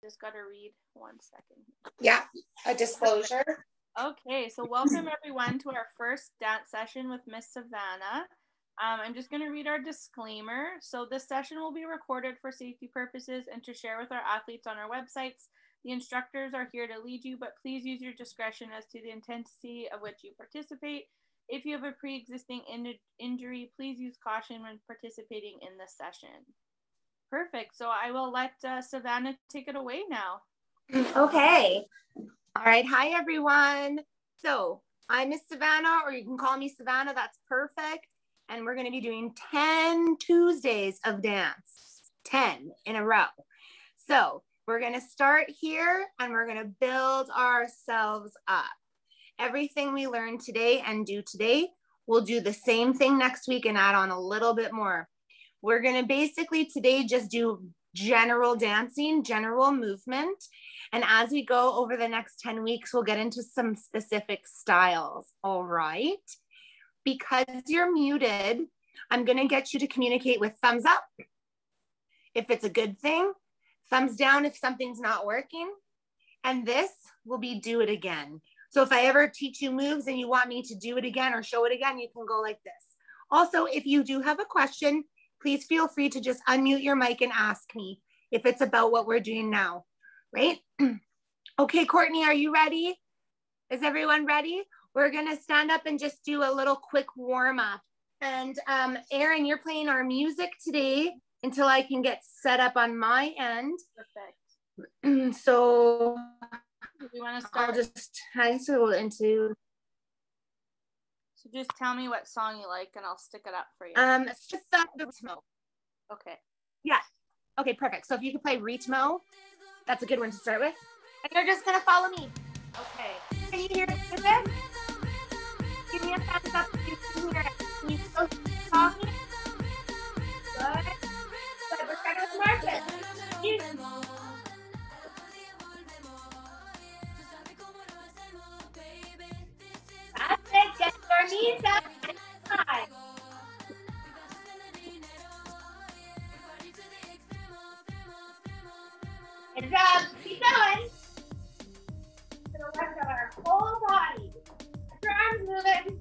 Just got to read 1 second. Yeah, a disclosure. Okay, so welcome everyone to our first dance session with Miss Savannah. I'm just going to read our disclaimer. So this session will be recorded for safety purposes and to share with our athletes on our websites. The instructors are here to lead you, but please use your discretion as to the intensity of which you participate. If you have a pre-existing injury, please use caution when participating in this session. Perfect. So I will let Savannah take it away now. Okay. All right. Hi, everyone. So I'm Miss Savannah, or you can call me Savannah. That's perfect. And we're going to be doing 10 Tuesdays of dance, 10 in a row. So we're going to start here and we're going to build ourselves up. Everything we learn today and do today, we'll do the same thing next week and add on a little bit more. We're going to basically today just do general dancing, general movement. And as we go over the next 10 weeks, we'll get into some specific styles. All right. Because you're muted, I'm going to get you to communicate with thumbs up if it's a good thing, thumbs down if something's not working. And this will be do it again. So if I ever teach you moves and you want me to do it again or show it again, you can go like this. Also, if you do have a question, please feel free to just unmute your mic and ask me if it's about what we're doing now, right? Okay, Courtney, are you ready? Is everyone ready? We're gonna stand up and just do a little quick warm up. And Erin, you're playing our music today until I can get set up on my end. Perfect. So we want to start. I'll just go into. So just tell me what song you like and I'll stick it up for you. It's just the Ritmo. Okay. Yeah. Okay, perfect. So if you could play Ritmo, that's a good one to start with. And you're just gonna follow me. Okay. Can you hear it? Give me a thumbs up if you can hear it. Can you still talk me? Good. Good. We're starting with Marcus. That's it. Get your knees up and high. Good job. Keep going. To the left of our whole body. Get your arms moving.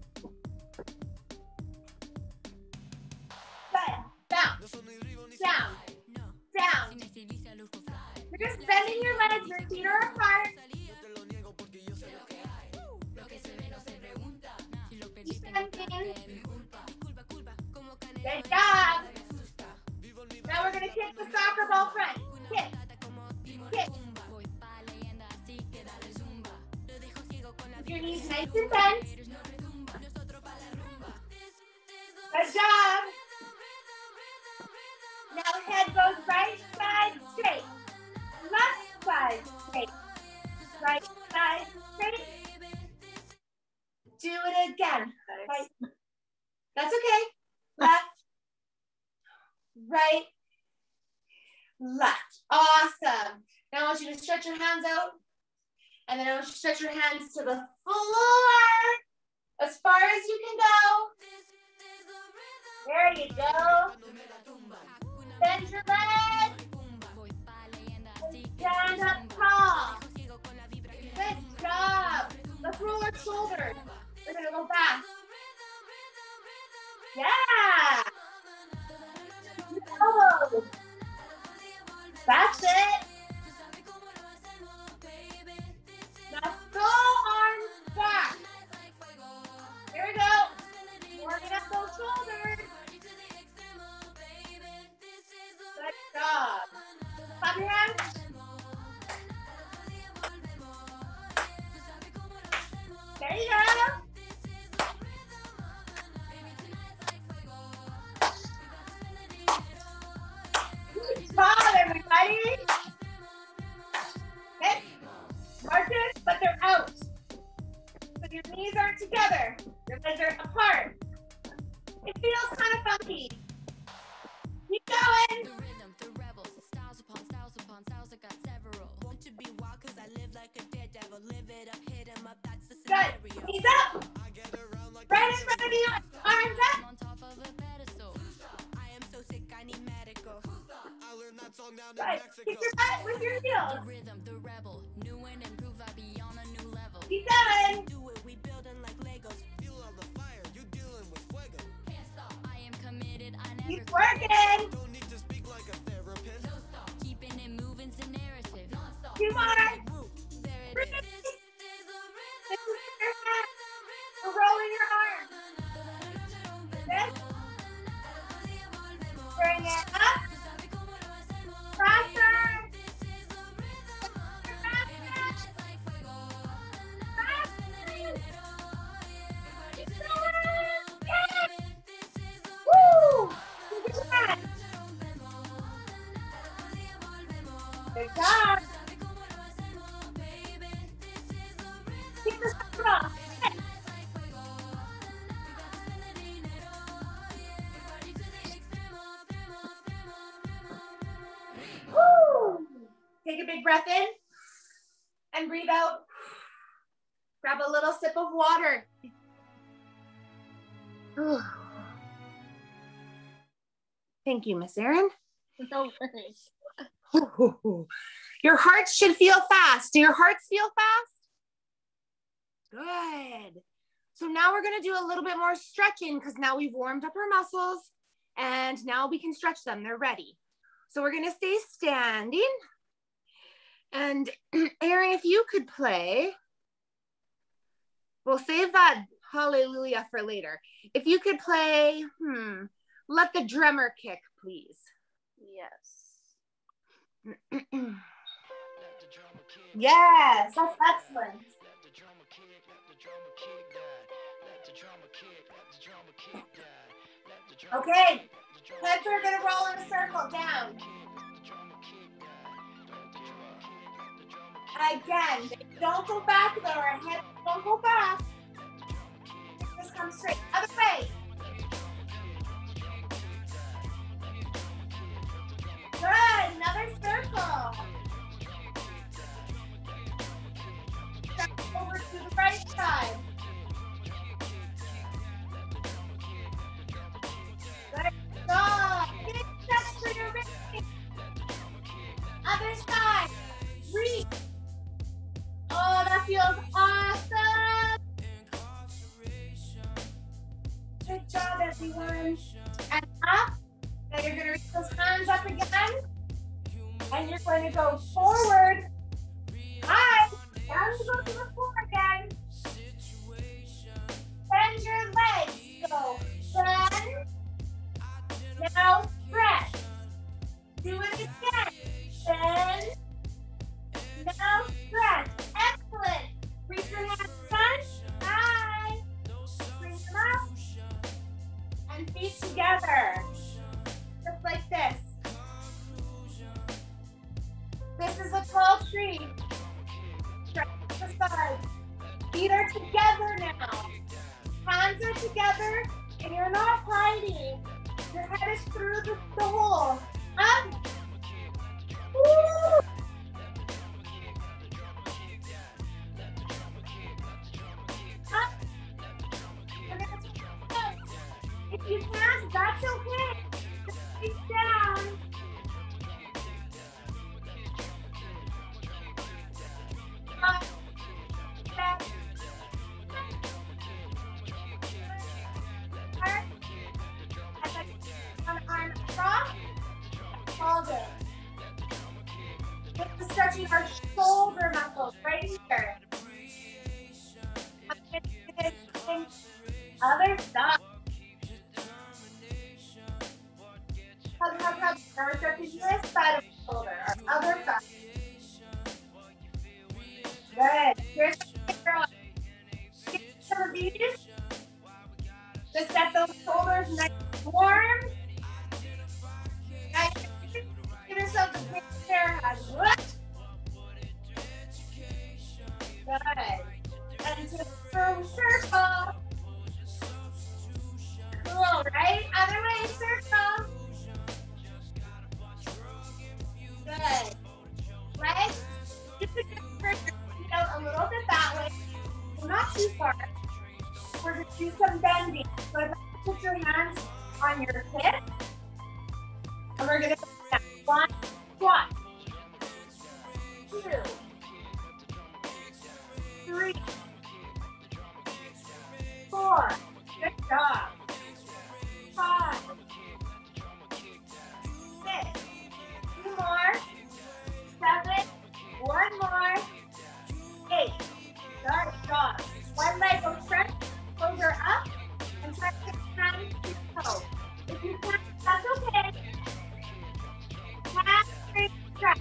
Good. Bounce. Down. Down. You're just bending your legs. Your feet are apart. Good job. Now we're going to kick the soccer ball front. Kick. Kick. Keep your knees nice and bent. Good job. Now head goes right side straight. Left side straight. Right side straight. Do it again. Right. That's okay. Left. Right. Left. Awesome. Now I want you to stretch your hands out. And then I want you to stretch your hands to the floor as far as you can go. There you go. Bend your legs. Stand up tall. Good job. Let's roll our shoulders. We're going to go back. Yeah. Elbows. That's it. Now go arms back. Here we go. Warming up those shoulders. Good job. Clap your hands. There you go. Good job, everybody. Okay. Marcus, but they're out. So your knees aren't together. Your legs are apart. It feels kind of funky. Keep going. Good. Knees up. Right in front of you. Arms up. Good. Kick your butt with your feels. Keep going. Keep working. Two more. We're rolling your arms. This. Bring it up. Faster. Good job. Keep this up. Woo. Take a big breath in and breathe out. Grab a little sip of water. Thank you, Miss Erin. No worries. Your hearts should feel fast. Do your hearts feel fast? Good. So now we're going to do a little bit more stretching because now we've warmed up our muscles and now we can stretch them. They're ready. So we're going to stay standing. And Erin, if you could play, we'll save that hallelujah for later. If you could play, Let the Drummer Kick, please. Yes. Yes, that's excellent. Okay, heads are going to roll in a circle down. Again, don't go back though, our heads don't go back. Just come straight. Other way. Good, another circle. Step over to the right side. Good job. Big steps for your wrist. Other side. Reach. Oh, that feels awesome. Good job, everyone. And up. Now you're going to reach those hands up again. And you're going to go forward. High. Down to go to the floor again. Bend your legs. So bend. Now stretch. Do it again. Bend. Now stretch. Excellent. Reach your hands front. High. Bring them up. And feet together. Just like this. This is a tall tree. Stretch the sides. Feet are together now. Hands are together, and you're not hiding. Your head is through the hole. Up. Woo. Up. If you can't, that's okay. Just reach down. Up. Back. One arm across. All good. This is stretching our shoulder muscles right here. Other side. Hug, hug, hug. Now we're stretching this side of the shoulder. Our other side. Good. Here's the girl. Get some of these. Just get those shoulders nice and warm. And give yourself a big chair hug. Good. And to the circle. Cool, right? Other way, circle. Good. Legs. You could just spread your feet out a little bit that way. So not too far. We're going to do some bending. So I'd like to put your hands on your hips. And we're going to go down. One, squat. 4. Good job. 5. 6. 2 more. 7. 1 more. 8. Good job. One leg will stretch, toes are up, and try to hands to toe. If you can't, that's okay. Half straight stretch.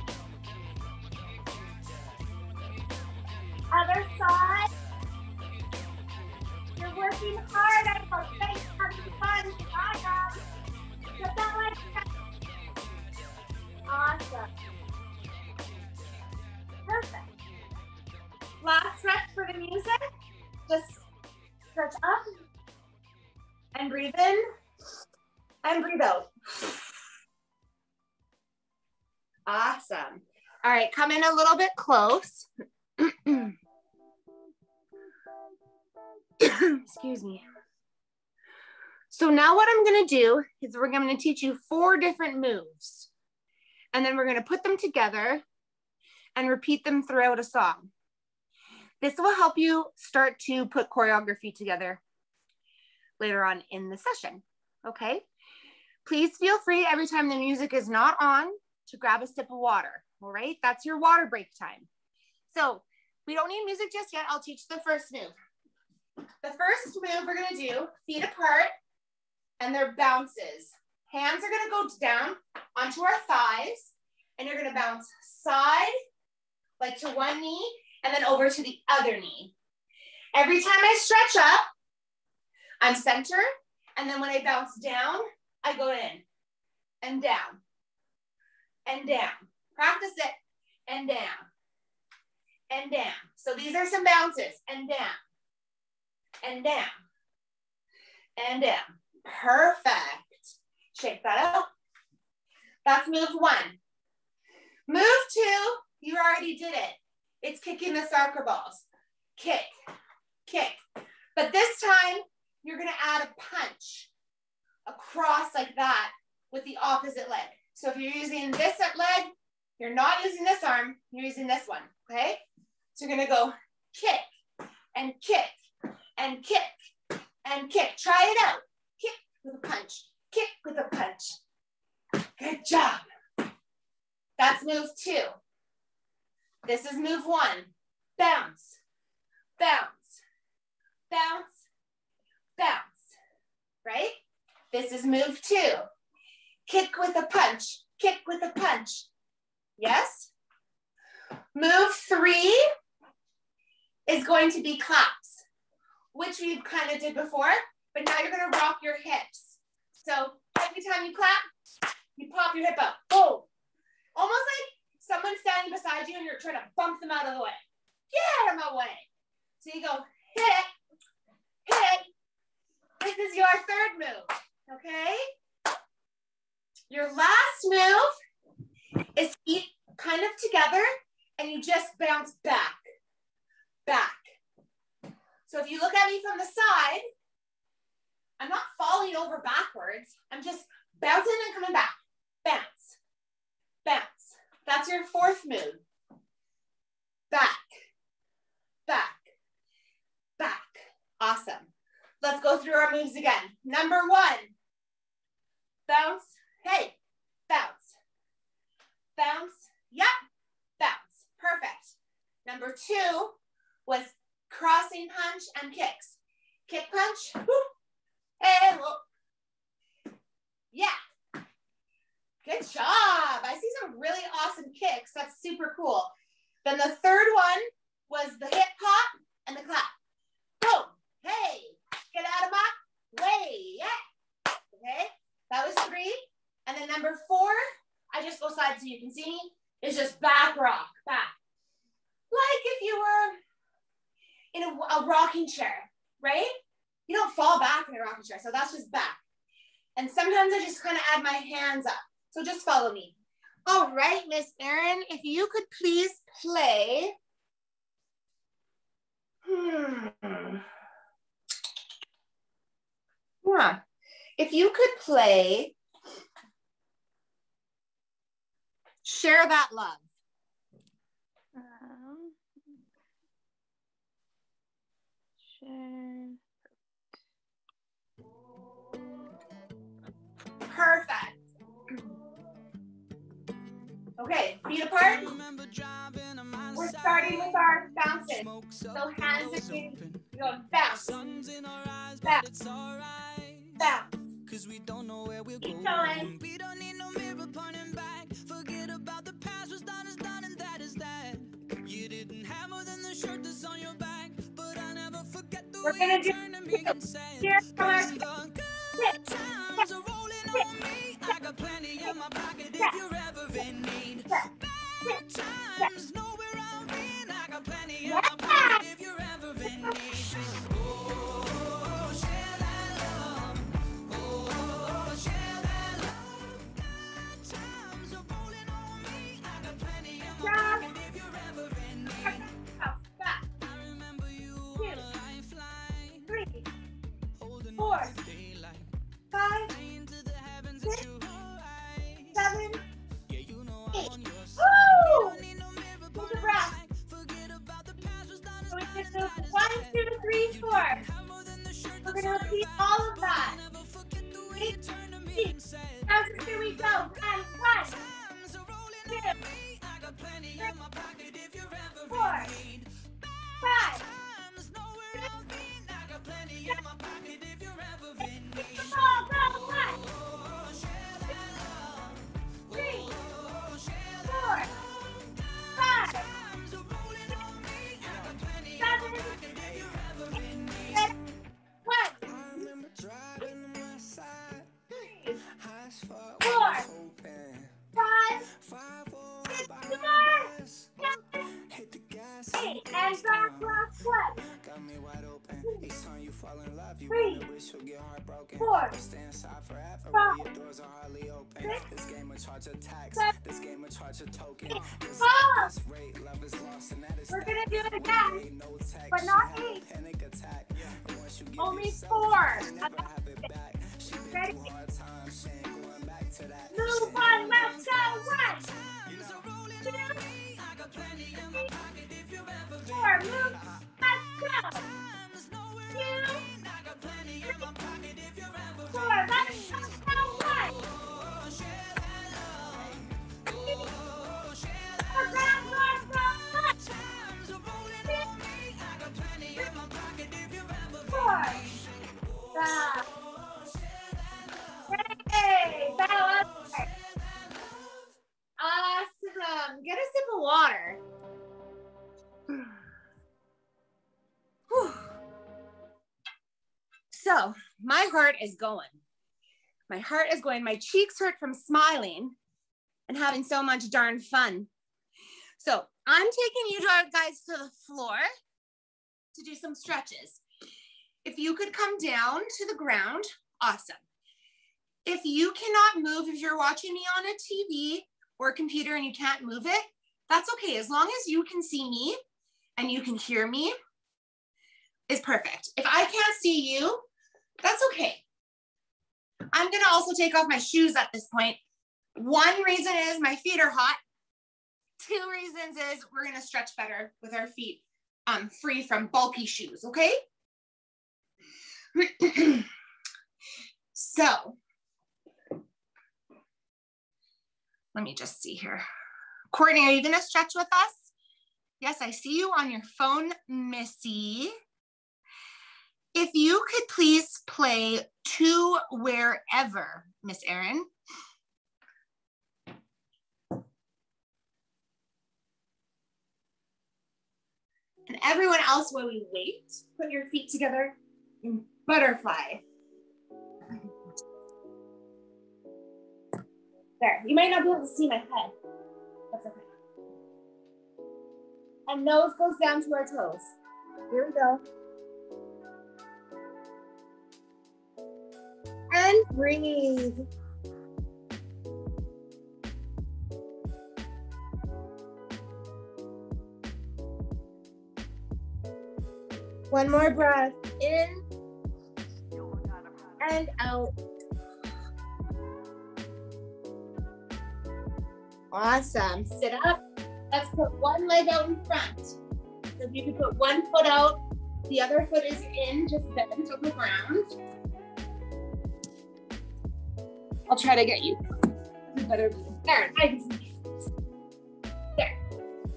Other side. You're working hard at your face. Having fun. Awesome. Get that leg stretch. Awesome. Perfect. Last stretch for the music. Just stretch up and breathe in and breathe out. Awesome. All right, come in a little bit close. Excuse me. So now what I'm going to do is I'm going to teach you 4 different moves. And then we're going to put them together and repeat them throughout a song. This will help you start to put choreography together later on in the session, okay? Please feel free every time the music is not on to grab a sip of water, all right? That's your water break time. So we don't need music just yet. I'll teach the first move. The first move we're gonna do, feet apart, and they're bounces. Hands are gonna go down onto our thighs, and you're gonna bounce side, like to one knee, and then over to the other knee. Every time I stretch up, I'm centered, and then when I bounce down, I go in, and down, and down. Practice it, and down, and down. So these are some bounces, and down, and down, and down. Perfect. Shake that out. That's move 1. Move 2, you already did it. It's kicking the soccer balls. Kick, kick. But this time, you're gonna add a punch across like that with the opposite leg. So if you're using this leg, you're not using this arm, you're using this one, okay? So you're gonna go kick, and kick, and kick, and kick. Try it out. Kick with a punch, kick with a punch. Good job. That's move 2. This is move 1. Bounce, bounce, bounce, bounce, right? This is move 2. Kick with a punch, kick with a punch. Yes? Move 3 is going to be claps, which we kind of did before, but now you're gonna rock your hips. So every time you clap, you pop your hip up. Boom. Almost like someone's standing beside you and you're trying to bump them out of the way. Get out of my way. So you go hit, hit. This is your 3rd move, okay? Your last move is feet kind of together and you just bounce back, back. So if you look at me from the side, I'm not falling over backwards. I'm just bouncing and coming back. Bounce, bounce. That's your 4th move. Back, back, back. Awesome. Let's go through our moves again. Number 1, bounce, hey, bounce, bounce, yep, bounce. Perfect. Number 2 was crossing punch and kicks. Kick punch, whoop, and whoop. Yeah. Good job. I see some really awesome kicks. That's super cool. Then the 3rd one was the hip hop and the clap. Boom. Hey, get out of my way. Yeah. Okay. That was 3. And then number 4, I just go side so you can see me, is just back rock, back. Like if you were in a rocking chair, right? You don't fall back in a rocking chair. So that's just back. And sometimes I just kind of add my hands up. So just follow me. All right, Miss Erin, if you could please play. Yeah. If you could play Share That Love. Share. feet apart. We're starting with our bounces. So hands are in, you go bounce, bounce, bounce. Keep going. We don't need no mirror pointing back. Forget about the past, what's done is done, and that is that. You didn't have more than the shirt that's on your back, but I'll never forget the We're way gonna you do turned to me and said, here from our "When the good times are rolling on me, I got plenty in my pocket if you're ever in need. Bad times, know where I've been, I got plenty in my pocket if you're ever in need. Oh, share that love. Oh, share that love. Good times are rolling on me, I got plenty in my pocket if you're ever in need. I remember you on a lifeline, 3, holding 4, on to daylight, 5, praying to the heavens that you rise. 7, Yeah, you know 8. I'm on your side. Woo! Don't need no mirror Take a pointing breath. back. Forget about the past, what's done is So we done, can and do that is 1, that. 2, 3, 4. Have more than the shirt We're that's gonna on your repeat back, all of but I'll that. never forget the way 8, you turned to me 8. and said, Now here we go. And 1, times are rolling 2, on me, I got plenty in my pocket if you're ever 4, in need. 5, Times know where I've been, I got plenty in my pocket if you're ever in need. go, 1, Oh, share that love. 3, Oh, share 4, that 5, times are rolling on me, I got plenty in 7, my pocket if you're ever in need. 8, 1, I remember driving to my side, 3, high as fuck, 4, was hoping 5, 5-4 6 behind more, the bus, 7, hit the gas 8, and back last one. got me wide open. Each time you fall in love, you 3, wanna wish you'll get heartbroken. 4, Stay inside forever, 5, where your doors are hardly open. 6, This game will charge a tax, 7, this game will charge a token. 8. Cause Oh, at this rate, love is lost, and that is we're that. gonna do it One again, day, no text, but she not had a 8. panic attack. And once you give Only yourself, 4. you never have it back. She been Ready? through hard times, she ain't going back to that. Move on, let's go. 1, 2, 4, move, let's go. 2, 4, let's go. 1, 3, 4, back, let's go. 1, 2, 4, stop. Hey, balance. Awesome. Get a sip of water. Whew. So my heart is going. My heart is going. My cheeks hurt from smiling and having so much darn fun. So I'm taking you guys to the floor to do some stretches. If you could come down to the ground, awesome. If you cannot move, if you're watching me on a TV or a computer and you can't move it, that's okay. As long as you can see me and you can hear me, is perfect. If I can't see you, that's okay. I'm gonna also take off my shoes at this point. One reason is my feet are hot. 2 reasons is we're gonna stretch better with our feet free from bulky shoes, okay? So, let me just see here. Courtney, are you gonna stretch with us? Yes, I see you on your phone, Missy. If you could please play To Wherever, Miss Erin. And everyone else, while we wait, put your feet together in butterfly. There, you might not be able to see my head. That's okay. And nose goes down to our toes. Here we go. And breathe. One more breath in and out. Awesome. Sit up. Let's put one leg out in front. So if you could put one foot out, the other foot is in, just bent on the ground. I'll try to get you a better view. There, I can see.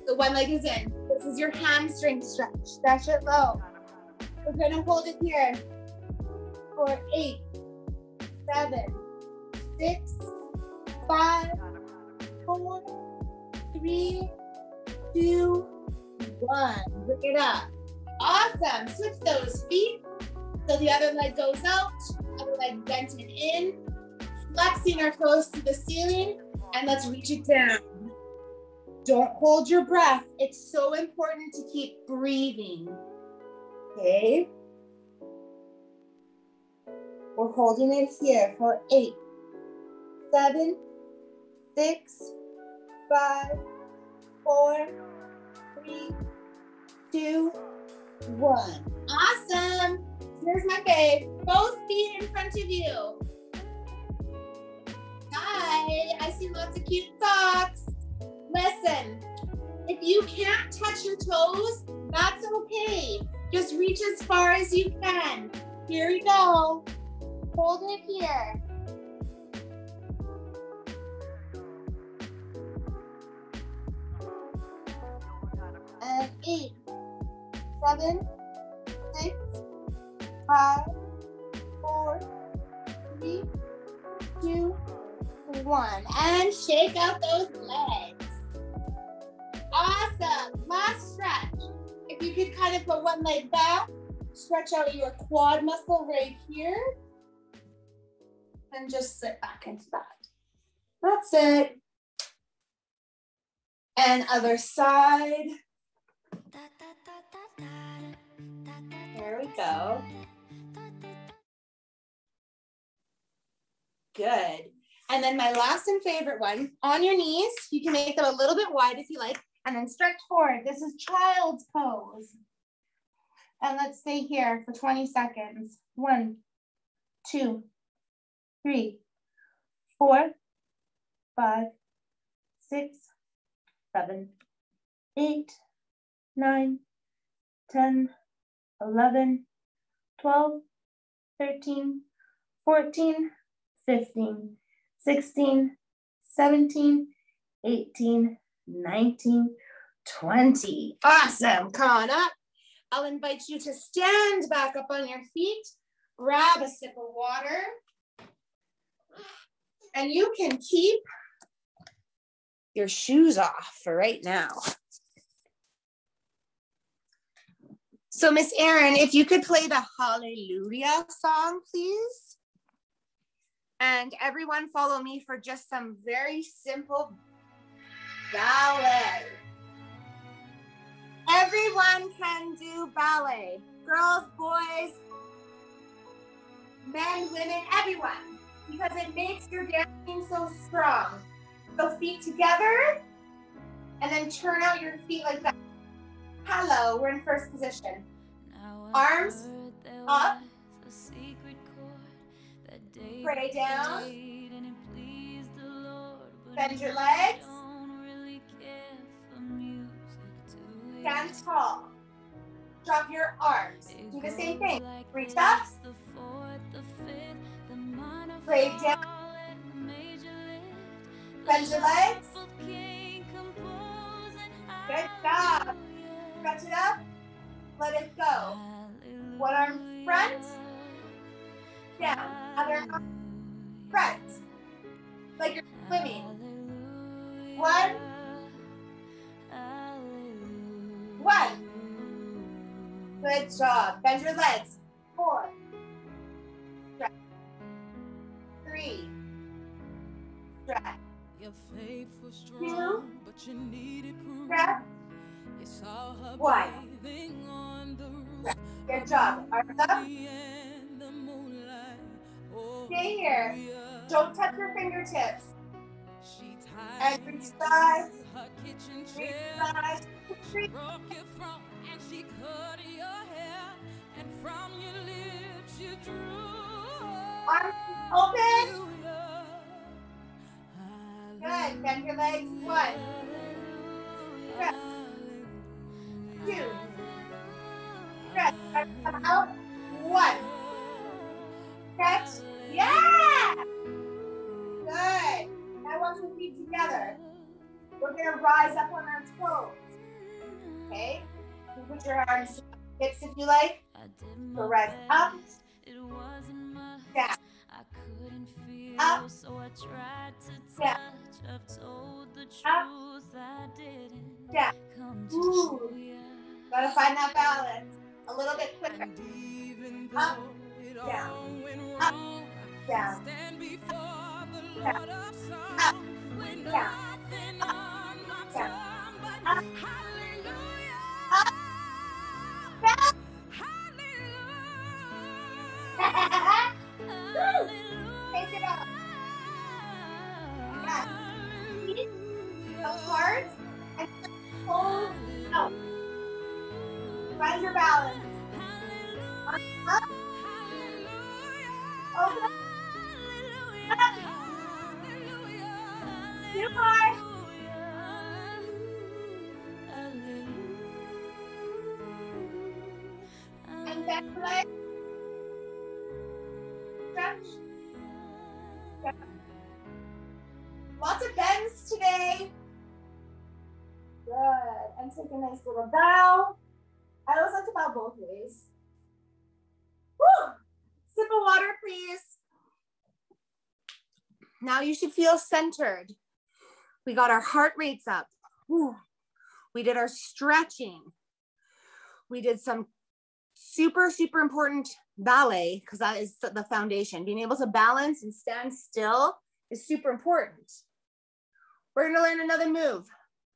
So one leg is in. This is your hamstring stretch. Stretch it low. We're gonna hold it here for 8, 7, 6, 5, 4, 3, 2, 1. Bring it up. Awesome. Switch those feet. So the other leg goes out, other leg bent and in. Flexing our toes to the ceiling, and let's reach it down. Don't hold your breath. It's so important to keep breathing. Okay. We're holding it here for 8, 7, 6, 5, 4, 3, 2, 1. Awesome. Here's my fave. Both feet in front of you. Hi, I see lots of cute socks. Listen, if you can't touch your toes, that's okay. Just reach as far as you can. Here we go. Hold it here. And 8, 7, 6, 5, 4, 3, 2, 1. And shake out those legs. Awesome. Last stretch. If you could kind of put one leg back, stretch out your quad muscle right here, and just sit back into that. That's it. And other side. There we go. Good. And then my last and favorite one, on your knees. You can make them a little bit wide if you like, and then stretch forward. This is child's pose. And let's stay here for 20 seconds. 1, 2, 3, 4, 5, 6, 7, 8, 9, 10, 11, 12, 13, 14, 15, 16, 17, 18, 19, 20. Awesome. Come on up. I'll invite you to stand back up on your feet. Grab a sip of water. And you can keep your shoes off for right now. So Miss Erin, if you could play the Hallelujah song, please. And everyone follow me for just some very simple ballet. Everyone can do ballet. Girls, boys, men, women, everyone. Because it makes your dancing so strong. So feet together, and then turn out your feet like that. Hello, we're in first position. Arms up. Pray down. Bend your legs. Stand tall. Drop your arms. Do the same thing. Reach up. Pray down. Bend your legs. Good job. Stretch it up. Let it go. One arm front. Down. Other arm front. Like you're swimming. 1. 1. Good job. Bend your legs. 4. Stretch. 3. Stretch. Your faith was strong, but you needed proof. Stretch. You saw her 1. On the roof. Good job. Arms up. Stay here. Don't touch your fingertips. And reach side. Reach side. Reach. And she cut your hair, and from your lips you drew. Arms open. Good. Bend your legs. 1. Stretch. 2. Stretch. Arms come out. 1. Stretch. Yeah. Good. Now once your feet together, we're gonna rise up on our toes. okay? You can put your arms hips if you like. So rise up, down, up, down, up, down. Ooh, gotta find that balance. A little bit quicker. Up, down, up, down, down, up, down, up, down, up, up, down. Woo! Take it out. Yeah. Feet apart and toes out. Find your balance. Up, open up, up. Too hard. And bend your leg. Stretch. Stretch. Lots of bends today. Good. And take a nice little bow. I always like to bow both ways. Woo! Sip of water, please. Now you should feel centered. We got our heart rates up. Woo. We did our stretching. We did some super, super important ballet because that is the foundation. Being able to balance and stand still is super important. We're gonna learn another move.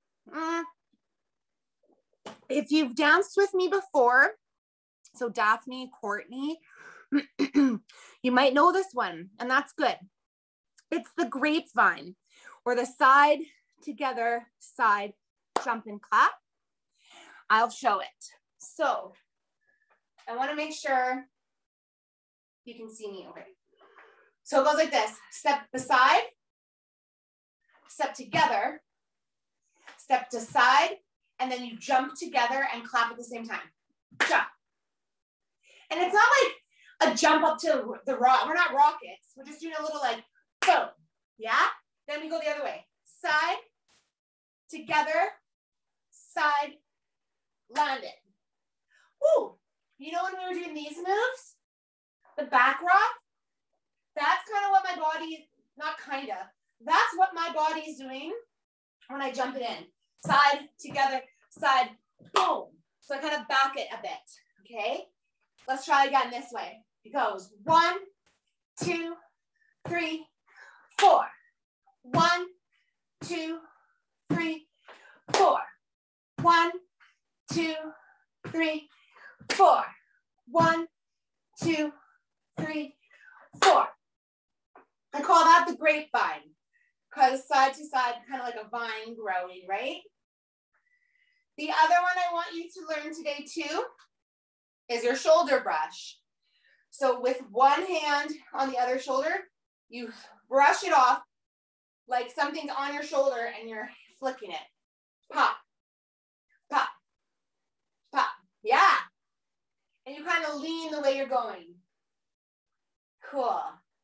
If you've danced with me before, so Daphne, Courtney, you might know this one, and that's good. It's the grapevine, or the side together, side, jump and clap. I'll show it. So I want to make sure you can see me. Okay. So it goes like this: step beside, step together, step to side, and then you jump together and clap at the same time. Jump. And it's not like a jump up to the rock. We're not rockets. We're just doing a little like boom. Yeah? Then we go the other way. Side, together, side, land it. Woo! You know when we were doing these moves? The back rock? That's kind of what my body, not kind of, that's what my body is doing when I jump it in. Side, together, side, boom. So I kind of back it a bit, okay? Let's try again this way. It goes 1, 2, 3, 4. 1, 2, 3, 4. 1, 2, 3, 4. 1, 2, 3, 4. I call that the grapevine because side to side, kind of like a vine growing, right? The other one I want you to learn today too is your shoulder brush. So with one hand on the other shoulder, you brush it off like something's on your shoulder and you're flicking it. Pop, pop, pop. Yeah. And you kind of lean the way you're going. Cool.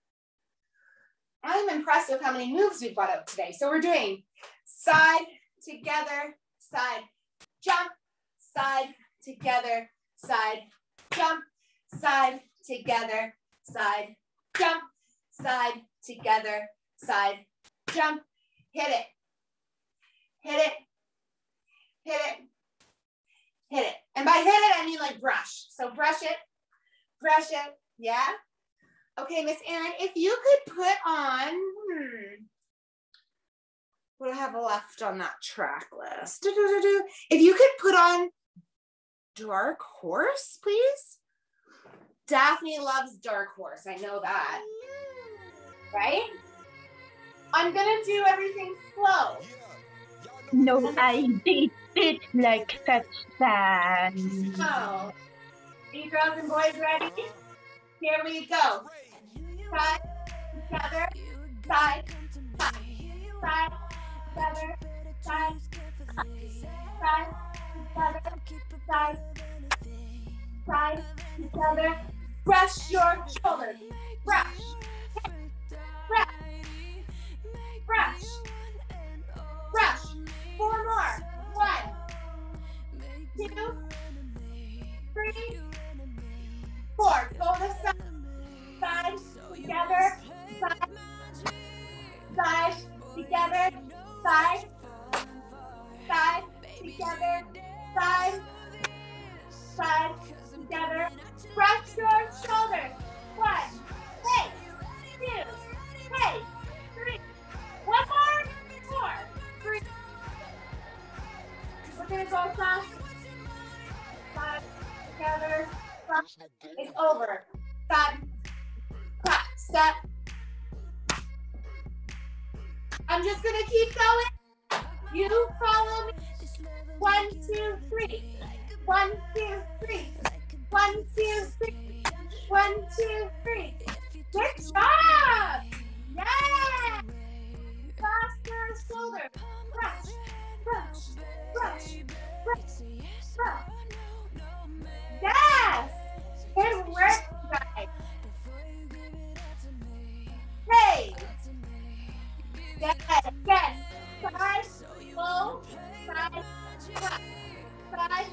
I'm impressed with how many moves we've got out today. So we're doing side, together, side, jump, side, together, side, jump, side, together, side, jump, side, together, side, jump, hit it, hit it, hit it, hit it. And by hit it, I mean like brush. So brush it, yeah? Okay, Miss Erin, if you could put on, what do I have left on that track list? If you could put on Dark Horse, please. Daphne loves Dark Horse, I know that. Right? I'm gonna do everything slow. No, I did it like such fun. So, are you girls and boys ready? Here we go. Side, together, side, side, side, together, side, side, together, side, side, together. Brush your shoulders. Brush. Brush. Brush. Brush. 4 more. 1, 2, 3, 4. Go to side, side, together, side, side, together, side, side, together, side, side, together. Brush your shoulders. 1, hey, 2, hey, 3. One more, 4, 3. We're gonna go fast. Side, together, side. It's over. Side, clap, step. I'm just gonna keep going. You follow me. 1, 2, 3. 1, 2, 3. 1, 2, 3. 1, 2, 3. Good job! Yeah! Faster shoulder. Brush, brush, brush, brush, brush. Yes! Good work, guys. Hey! Good. Again. Side, low, side, clap. Side,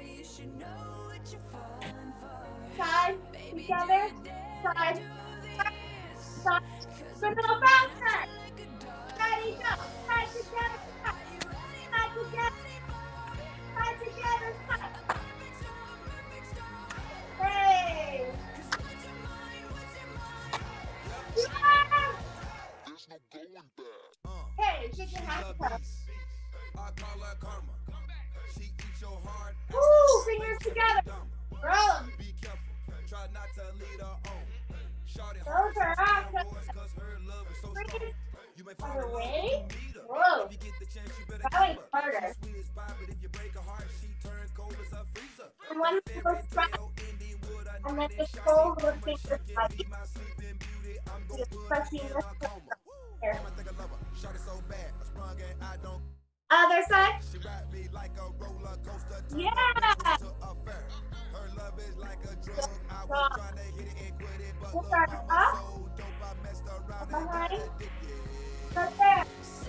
side, together, side, side. We're gonna go faster. Ready, go. Side together, side. Side together. Side together, side. Hey. Yeah. Hey, shake your hands up. Woo, fingers together. Roll them. Those are awesome. Freeze. Other way. Whoa. That way harder. And one goes straight. And then just pull the fingers like just pressing this here. Other side. Yeah. We'll start up. Behind. Right there.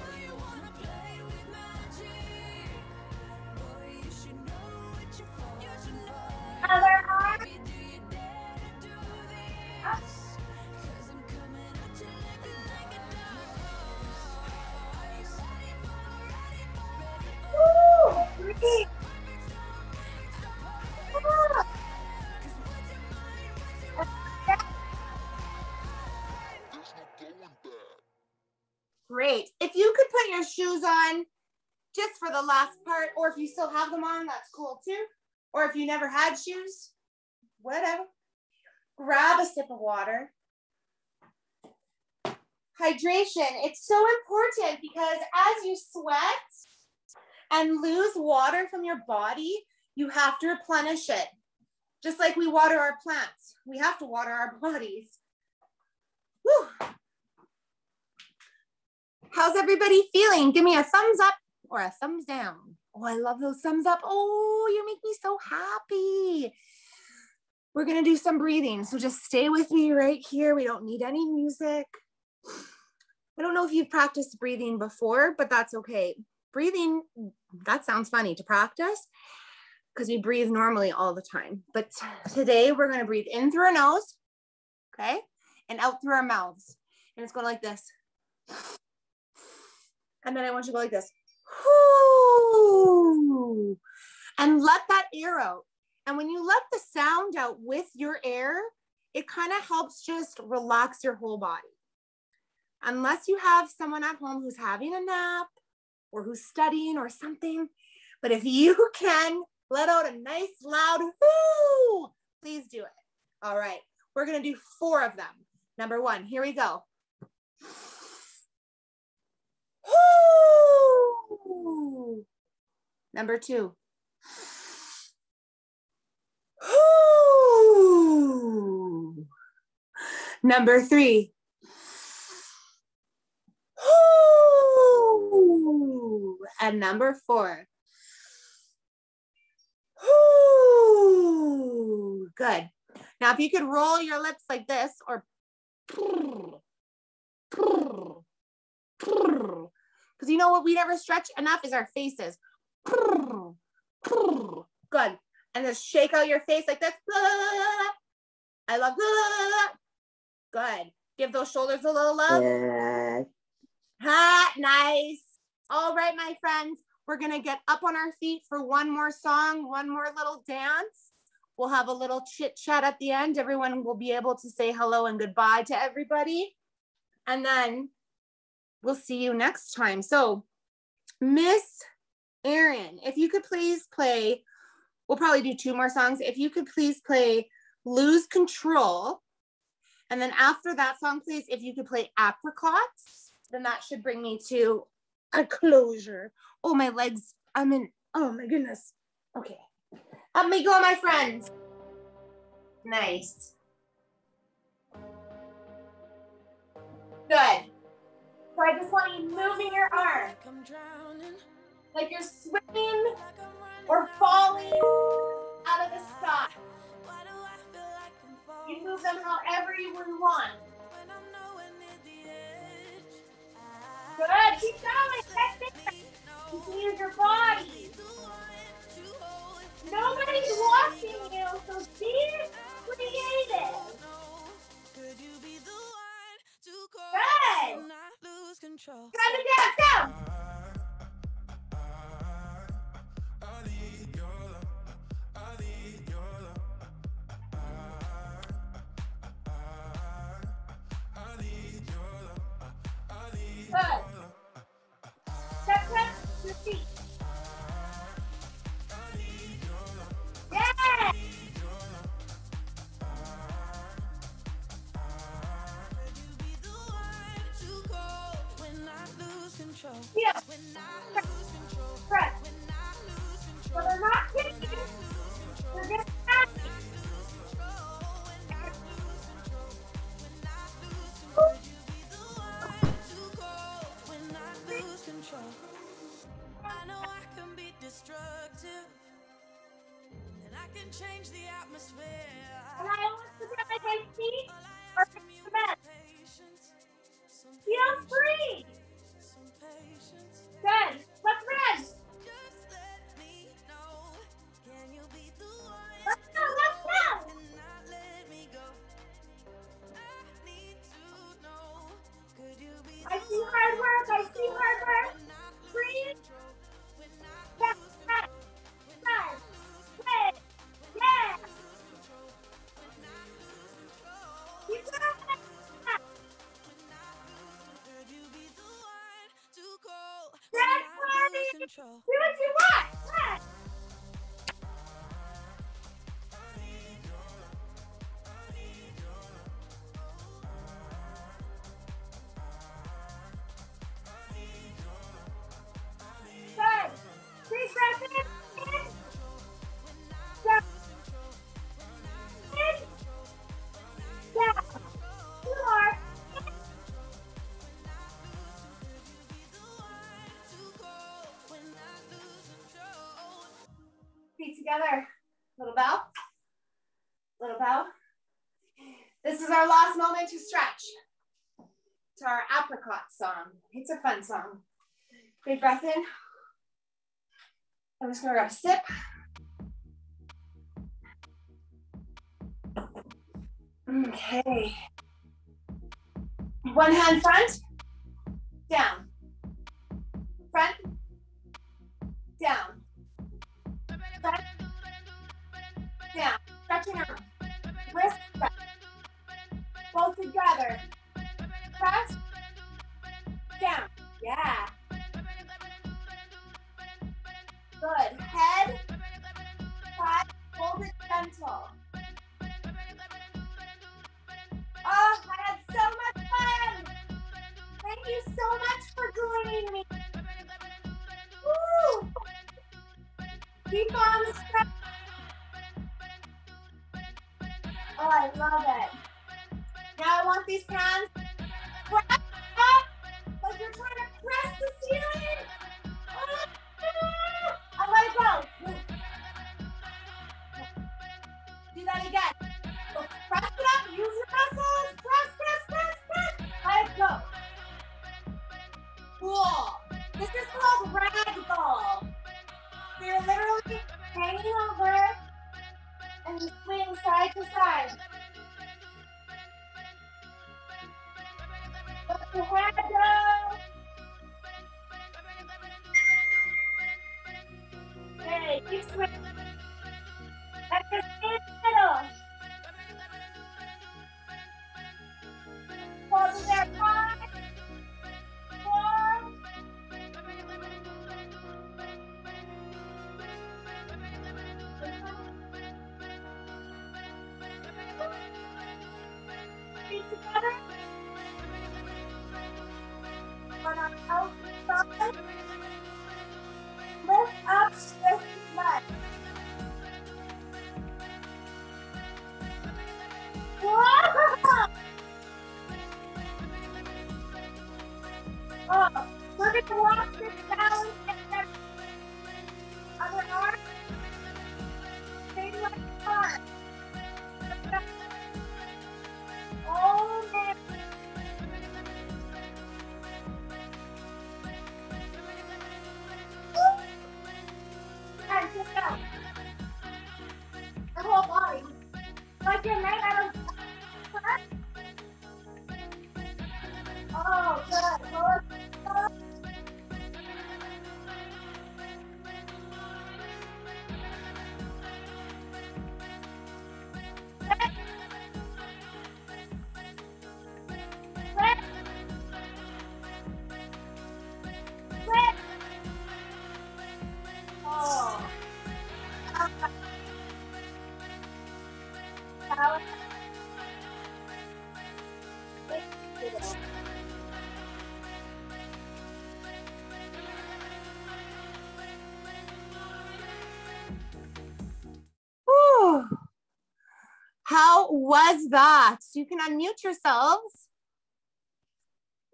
Other arm. Up. Woo! Breathe. Great. If you could put your shoes on just for the last part, or if you still have them on, that's cool too. Or if you never had shoes, whatever. Grab a sip of water. Hydration, it's so important because as you sweat and lose water from your body, you have to replenish it. Just like we water our plants, we have to water our bodies. Whew. How's everybody feeling? Give me a thumbs up or a thumbs down. Oh, I love those thumbs up. Oh, you make me so happy. We're gonna do some breathing. So just stay with me right here. We don't need any music. I don't know if you've practiced breathing before, but that's okay. Breathing, that sounds funny to practice because we breathe normally all the time. But today we're gonna breathe in through our nose, okay? And out through our mouths. And it's going like this. And then I want you to go like this. Whoo! And let that air out. And when you let the sound out with your air, it kind of helps just relax your whole body. Unless you have someone at home who's having a nap or who's studying or something. But if you can let out a nice loud whoo, please do it. All right, we're gonna do 4 of them. Number 1, here we go. Whoo! Number 2. Whoo! Number 3. Whoo! And number 4. Whoo! Good. Now, if you could roll your lips like this or because you know what we never stretch enough is our faces. And just shake out your face like this. Blah, blah, blah. I love blah, blah, blah. Good. Give those shoulders a little love. Ha, nice. All right, my friends, we're going to get up on our feet for one more song, one more little dance. We'll have a little chit chat at the end. Everyone will be able to say hello and goodbye to everybody. And then we'll see you next time. So Miss Erin, if you could please play, we'll probably do 2 more songs. If you could please play Lose Control. And then after that song, please, if you could play Apricots, then that should bring me to a closure. Oh, my legs, I'm in, oh my goodness. Okay. Up me go, my friends. Nice. Good. So I just want you moving your arm like you're swimming or falling out of the sky. You move them however you would want. Good, keep going. That's it. You can use your body. Nobody's watching you, so be creative. Good. Time to dance, go. Good. Step, your feet. Yeah. Yeah. Press. So they're not kicking. They're just tapping. I know I can be destructive, and I can change the atmosphere. And I always forget my feet are the best. Feel free. Good. Let's rest. Just let me know. Can you be the one? Let's go. Let's go. And not let me go. I need to know. Could you be I see hard work. I see hard work. Breathe. Step, step, step. Good. Yeah. Keep going. Dance party. Do what you want. Yes. Good. Please breath in. Down. In. Down. 2 more. Feet together. Little bow. Little bow. This is our last moment to stretch. To our apricot song. It's a fun song. Big breath in. I'm just gonna grab a sip. Okay. One hand front, down. Front, down. Front, down. Stretching arm. Wrist stretch. Both together. Press, down. Yeah. Good. Head, side, hold it gentle. Oh, I had so much fun. Thank you so much for joining me. Woo! Keep on stretching. Oh, I love it. Now I want these hands press up like you're trying to press the ceiling. And let it go. Do that again. So press it up. Use your muscles. Press, press, press, press. Let it go. Cool. This is called ragdoll. So you're literally hanging over Whew. How was that? You can unmute yourselves.